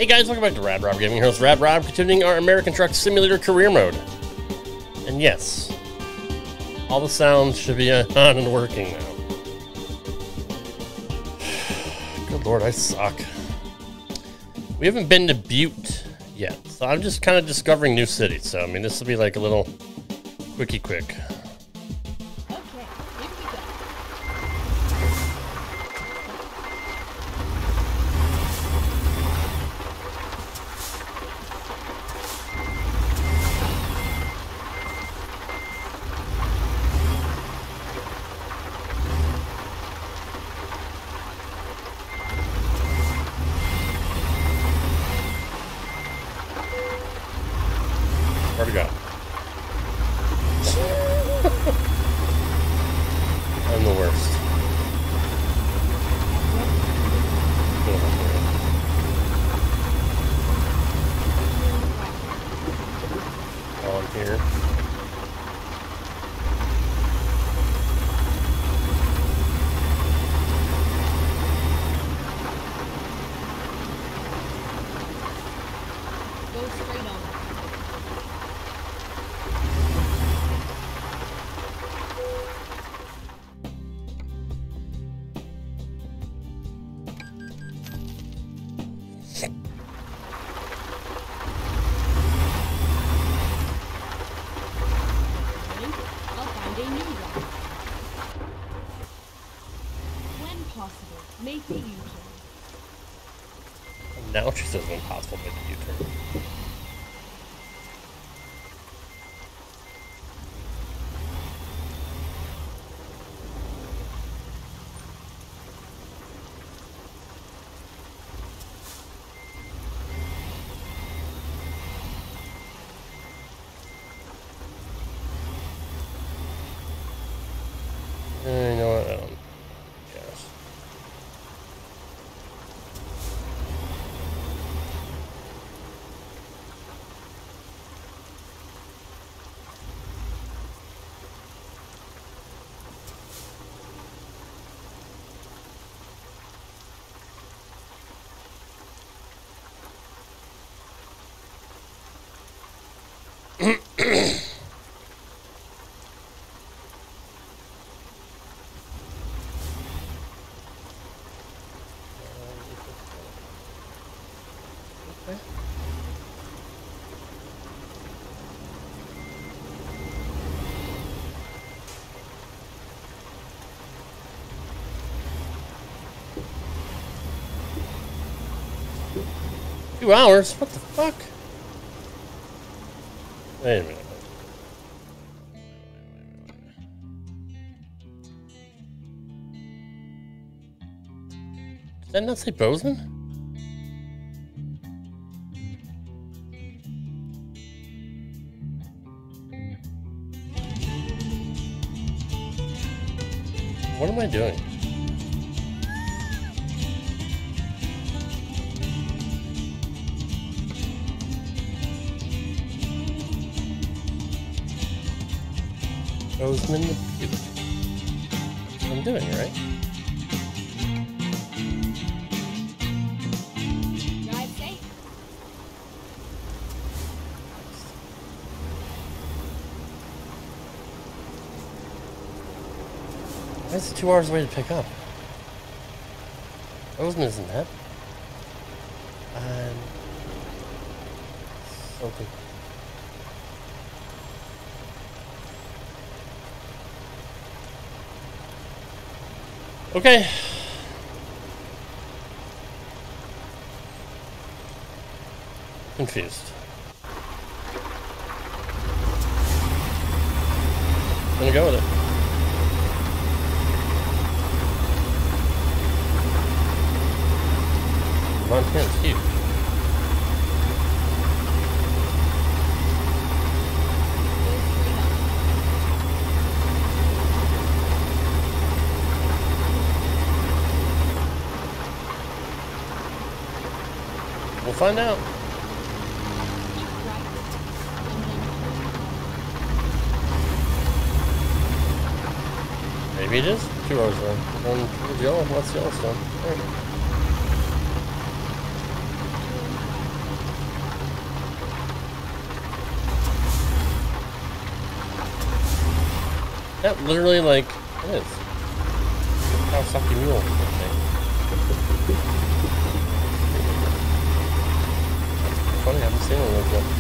Hey guys, welcome back to Rad Rob Gaming. Host Rad Rob, continuing our American Truck Simulator career mode. And yes, all the sounds should be on and working now. Good lord, I suck. We haven't been to Butte yet, so I'm just kind of discovering new cities. So I mean, this will be like a little quickie quick. Where to go? I'm the worst. On here. Go straight on. I'll find a new route. When possible, make the U-turn. Now she says when possible, make a U-turn. You know what? I don't guess. Okay. Two hours? What the fuck? Wait a minute. Did that not say Bozeman? What am I doing? Bozeman to Butte. That's what I'm doing, right? Drive safe. Why is it 2 hours away to pick up? Bozeman isn't that. Something. Okay. Confused. I'm gonna go with it. Montana's huge. We'll find out. Maybe it is 2 hours away. What's Yellowstone? There. That literally, like, what is? Kawasaki Mule. Okay. Funny, I haven't seen one of those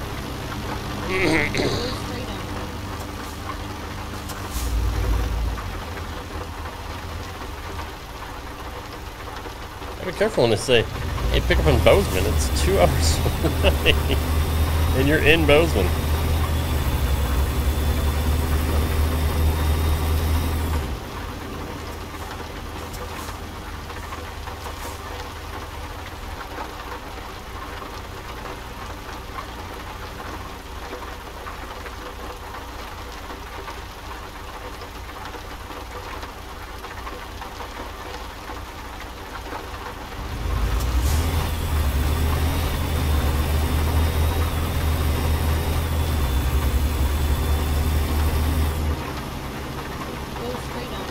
yet. Go straight on. Be careful when they say, hey, pick up in Bozeman. It's 2 hours away. And you're in Bozeman. Go straight on.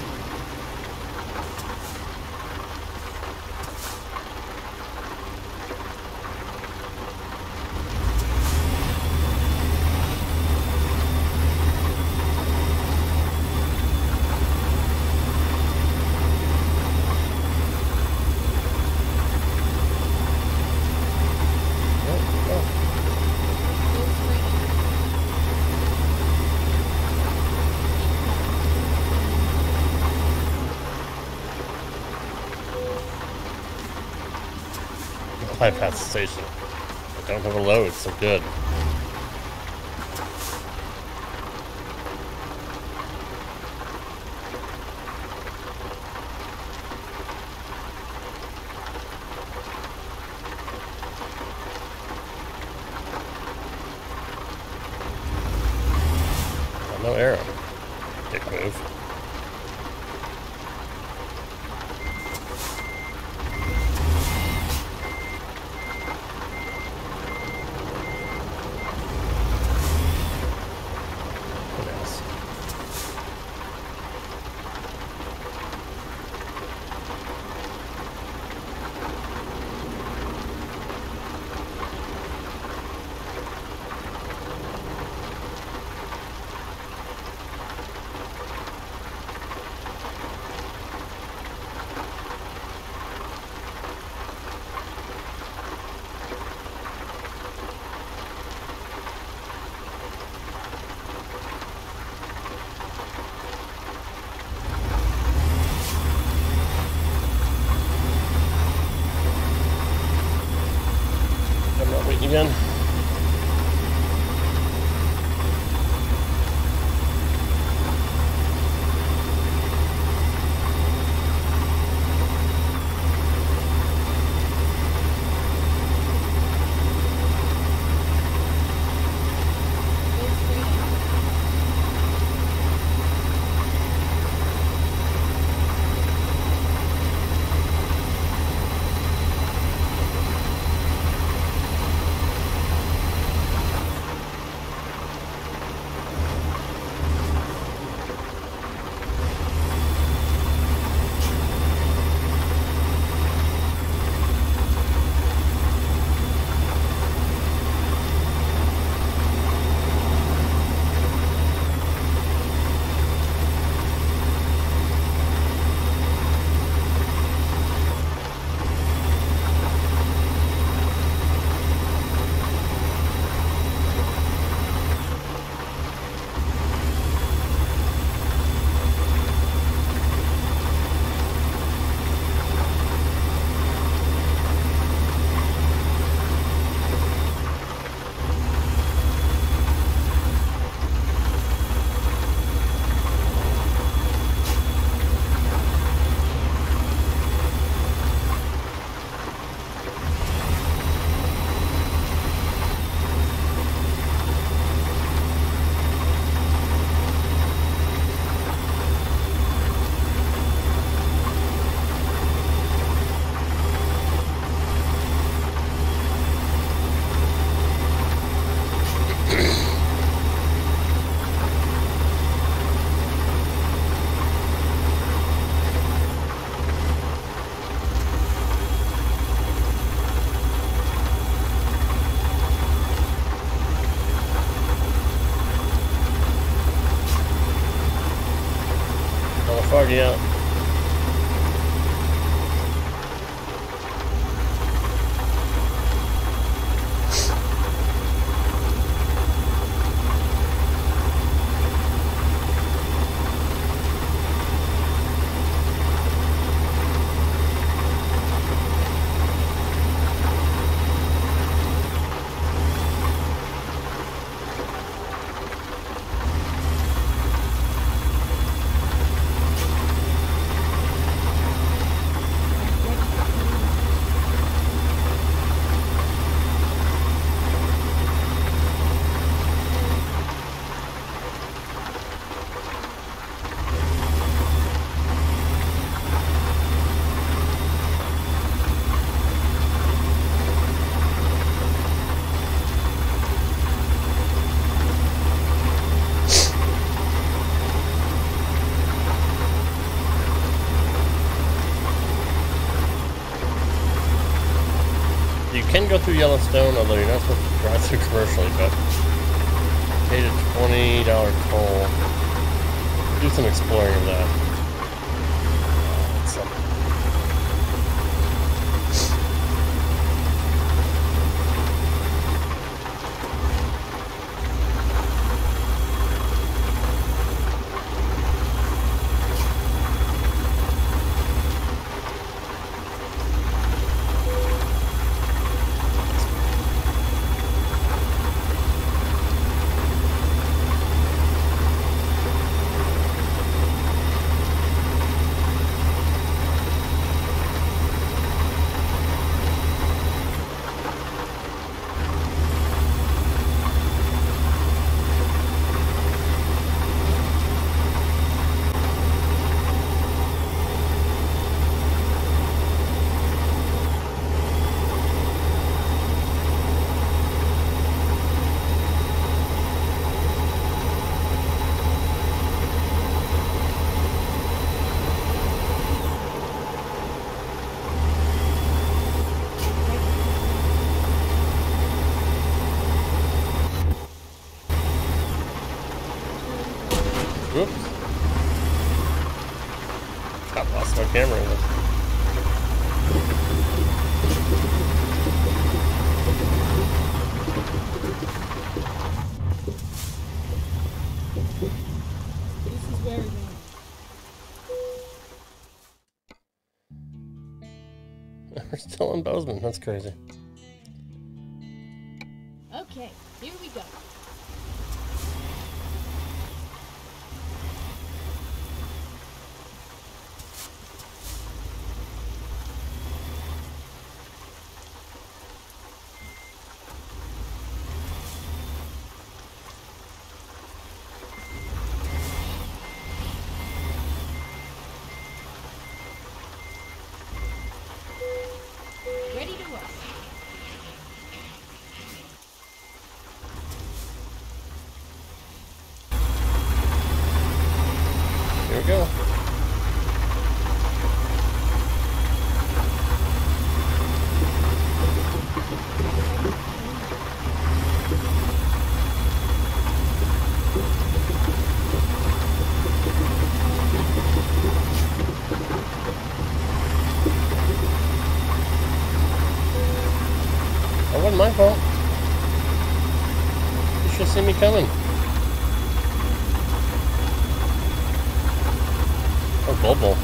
Go straight on. Bypass the station. I don't have a load, so good. Oh, no arrow. Dick move. already out. You can go through Yellowstone, although you're not supposed to drive through commercially, but paid a $20 toll. Do some exploring of that. So. Whoops. I lost my camera. This is very nice. We're still in Bozeman. That's crazy. Okay, here we go. Ready to work. Here we go. That wasn't my fault. You should have seen me coming. Oh, Bobo.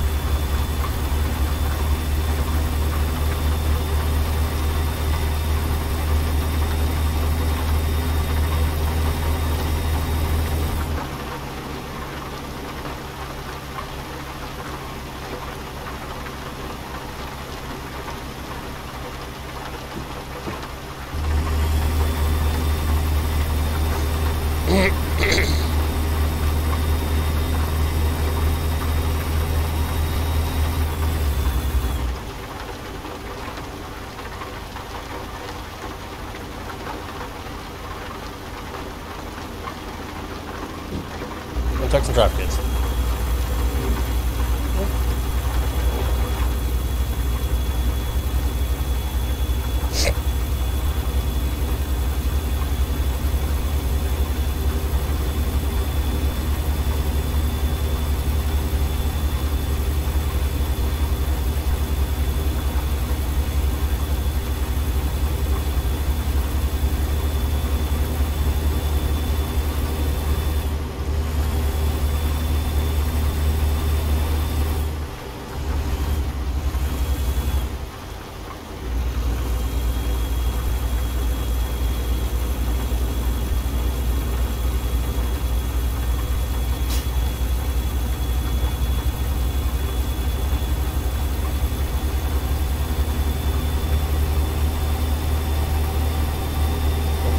Tuck some drop kids.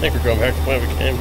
think we're going back to where we came.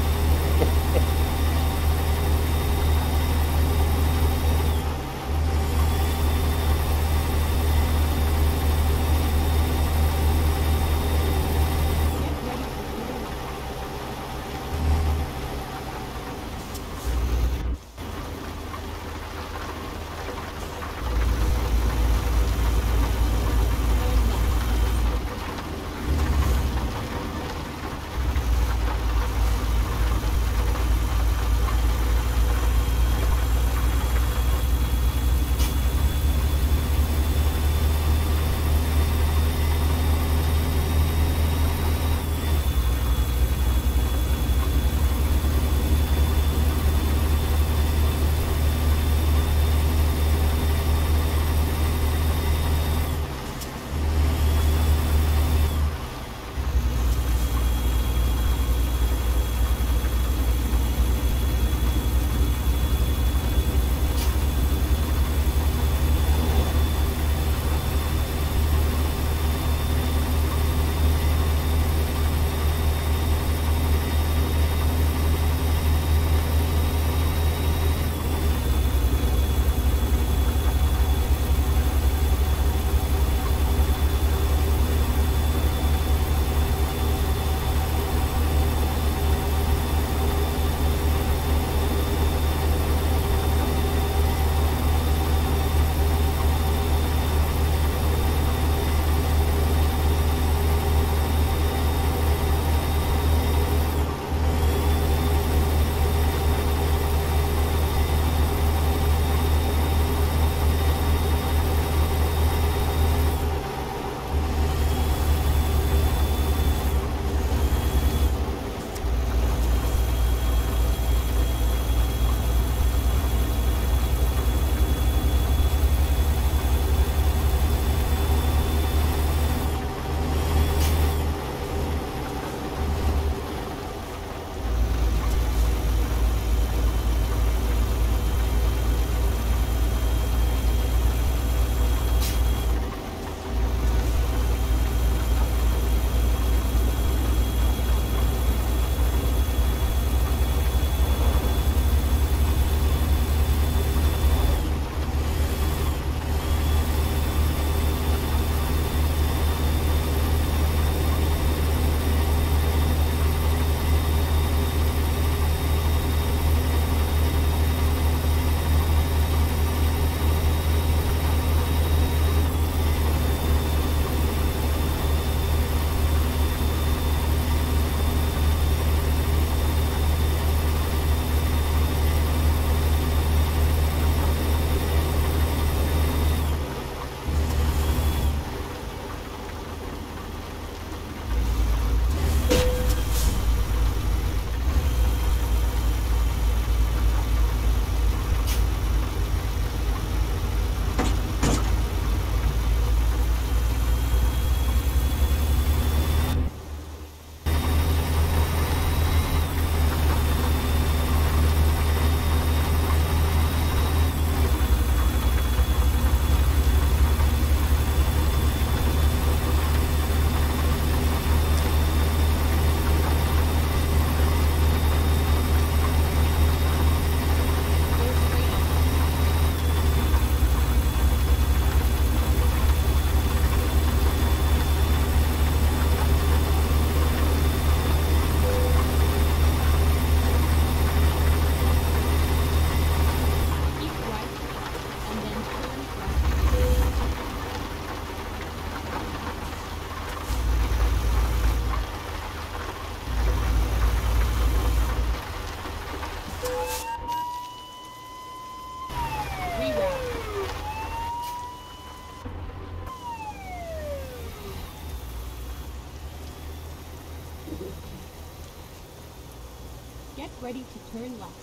Get ready to turn left.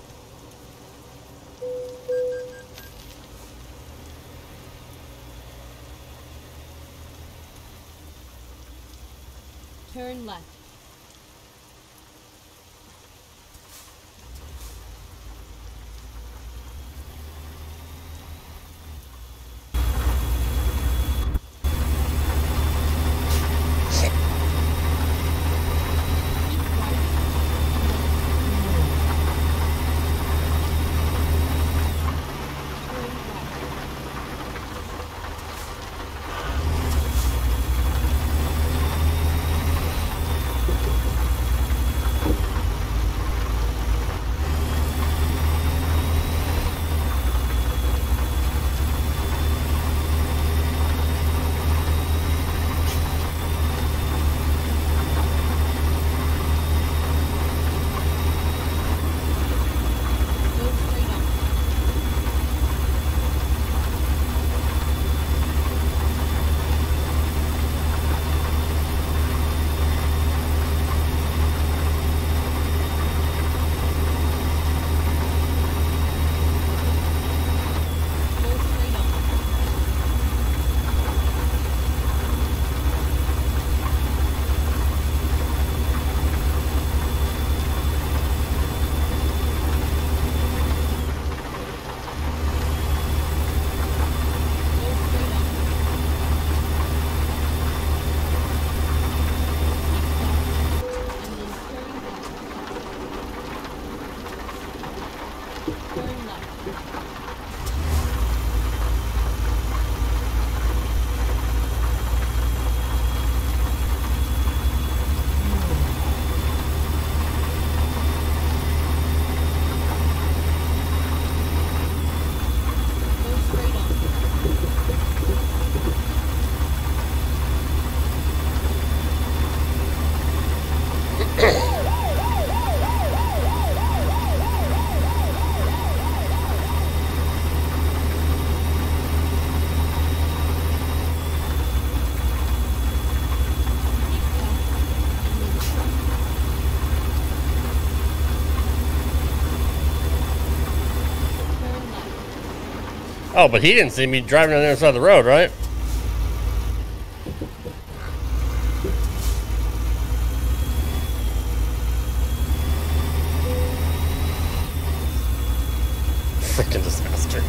Turn left. Keep right Oh, but he didn't see me driving on the other side of the road, right? Freaking disaster.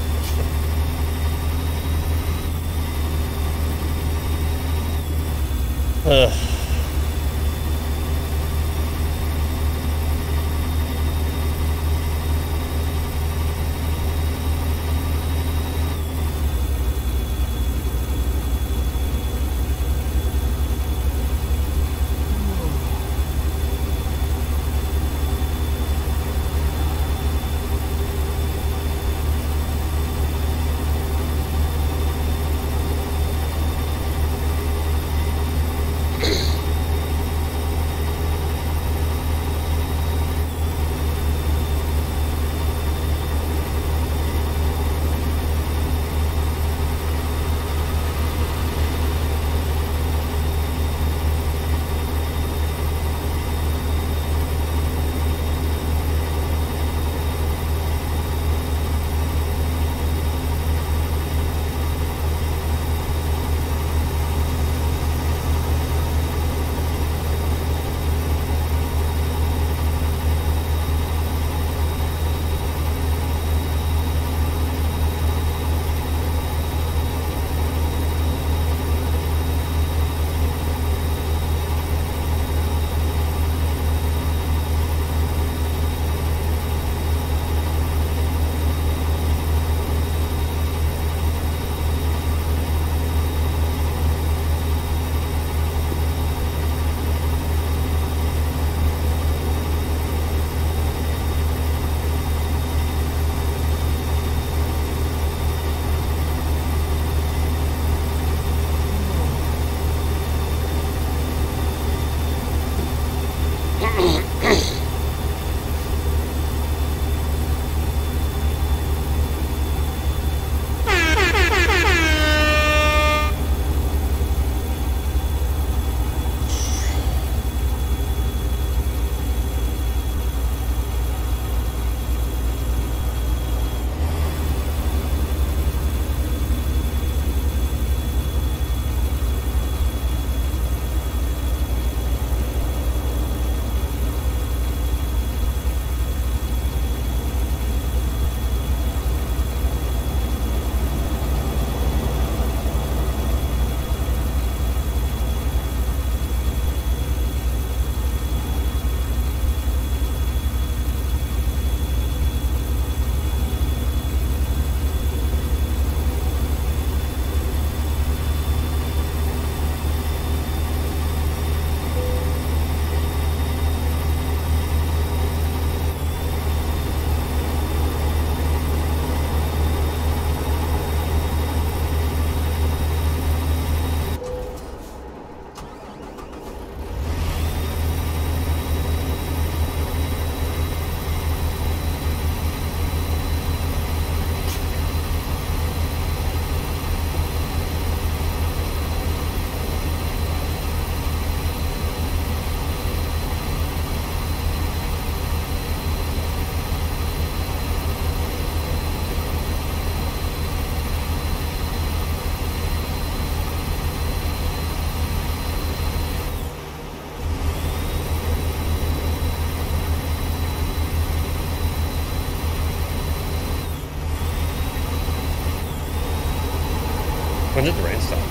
When did the rain stop?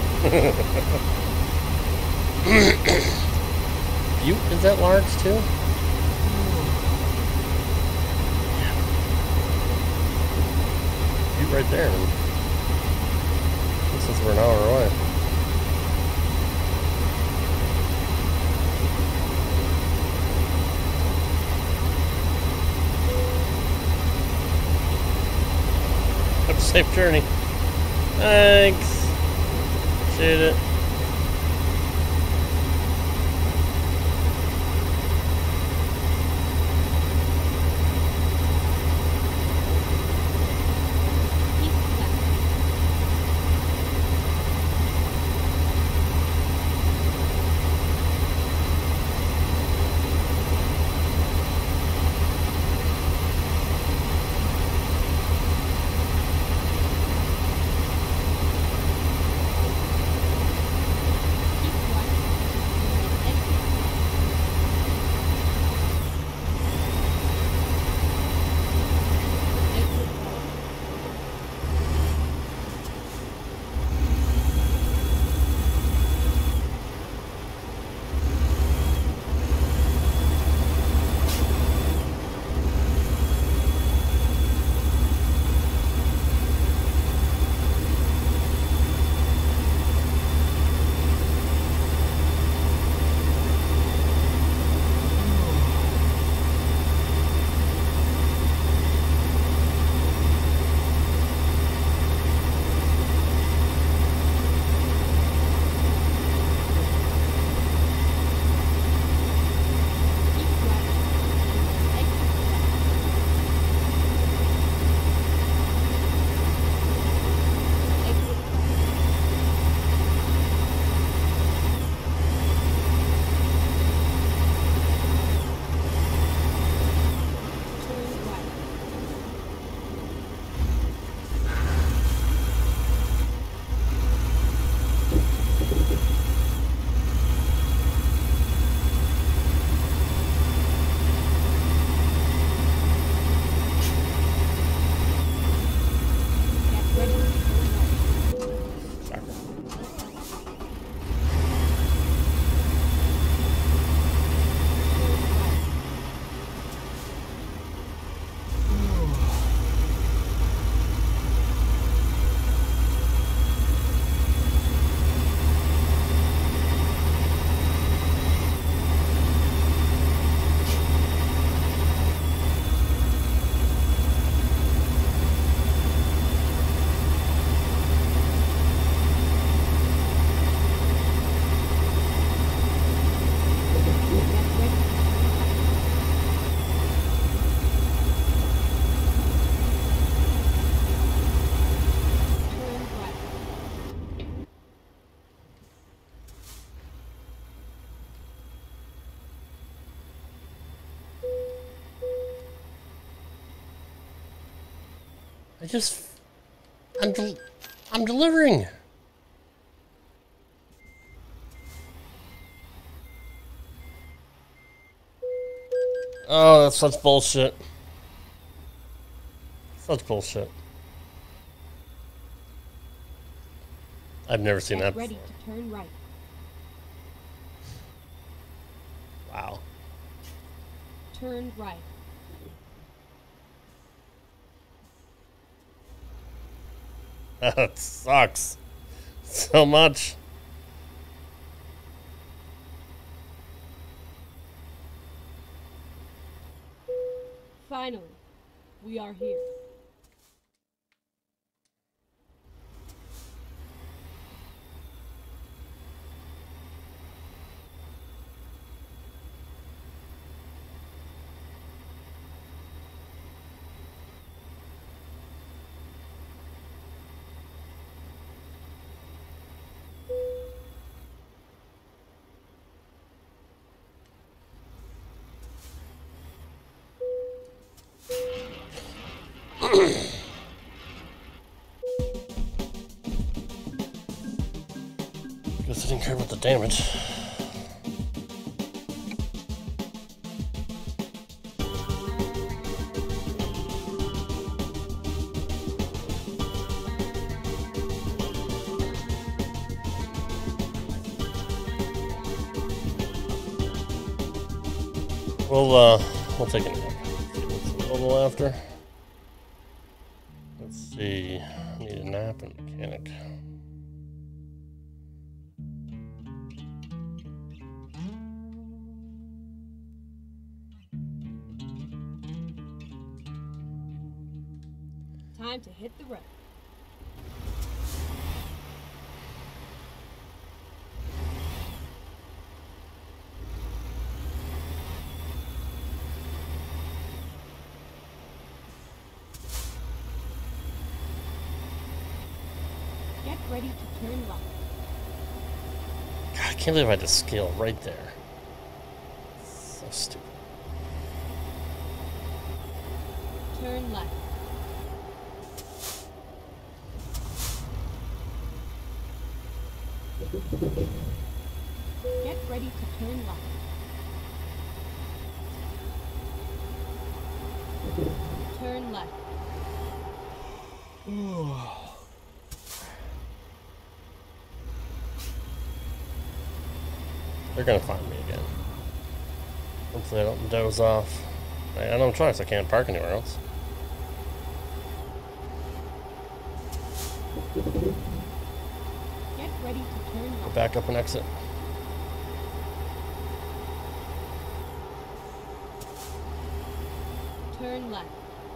Butte is that large too? Butte right there. Since we're an hour away. Have a safe journey. Thanks. Appreciate it. I just... I'm delivering. Oh, that's such bullshit. Such bullshit. I've never seen that before. Ready to turn right. Wow. Turn right. That sucks so much. Finally, we are here. Guess I didn't care about the damage. We'll take a nap. See what's available after. Let's see. Need a nap and mechanic. Time to hit the road. Get ready to turn left. God, I can't believe I had to scale right there. So stupid. Turn left. Get ready to turn left. Turn left. They're gonna find me again. Hopefully I don't doze off. I got no choice, I can't park anywhere else. Get ready to turn Go left. back up and exit. Turn left.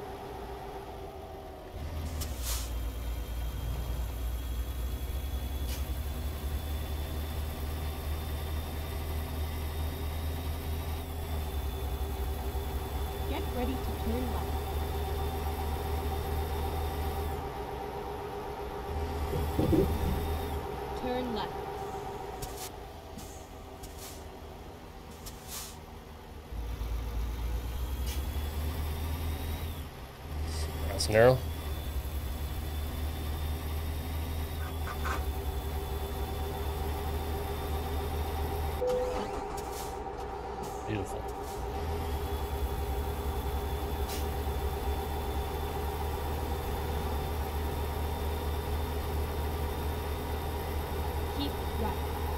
Get ready to turn left. Turn left. Grass and arrow. Beautiful. Keep right.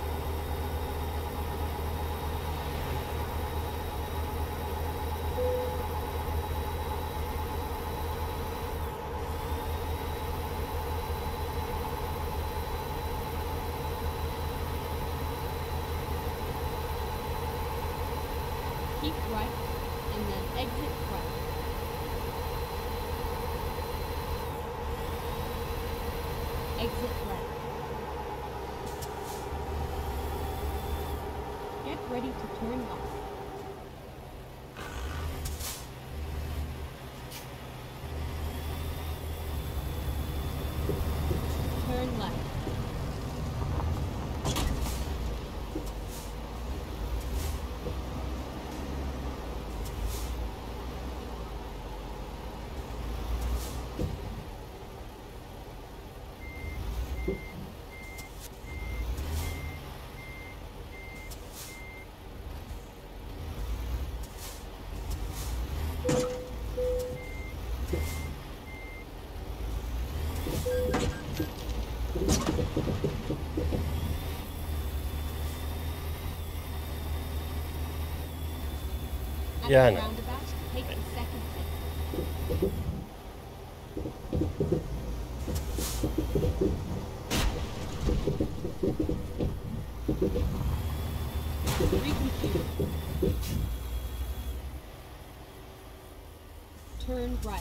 Keep right and then exit right. Exit right. Get ready to turn left. Turn left. At Yeah, I the know. roundabout, take the second exit. Recompute. Turn right.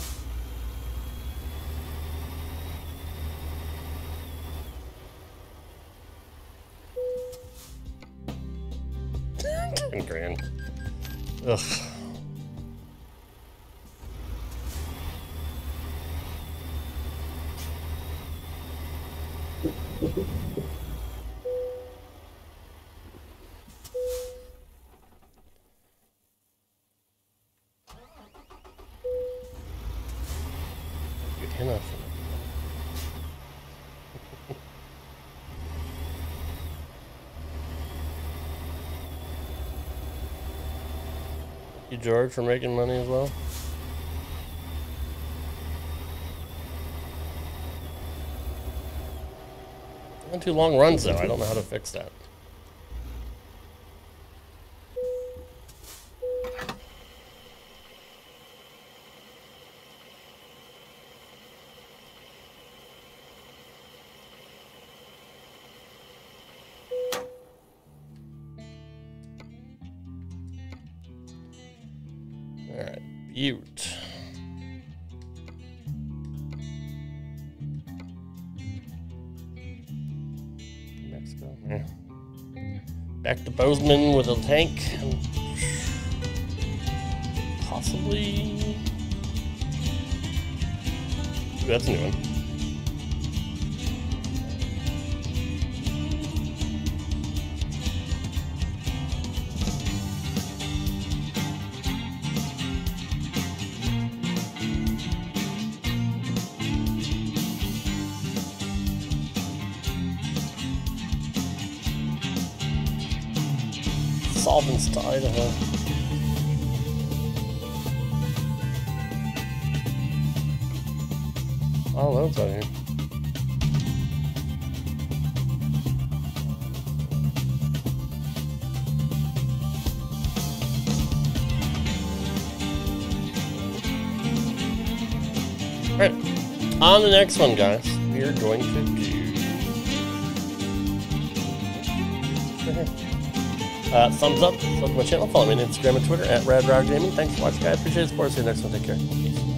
$10,000. Ugh. Good enough. You, George, for making money as well. Not too long runs though. I don't know how to fix that. All right, Butte. Mexico. Yeah. Back to Bozeman with a tank. Possibly. Ooh, that's a new one. Solvents to Idaho. I don't know what's out here. Alright, on the next one, guys, we are going to do... thumbs up, sub to my channel, follow me on Instagram and Twitter at RadRogGaming. Thanks for watching, guys. Appreciate the support. See you next one. Take care. Peace.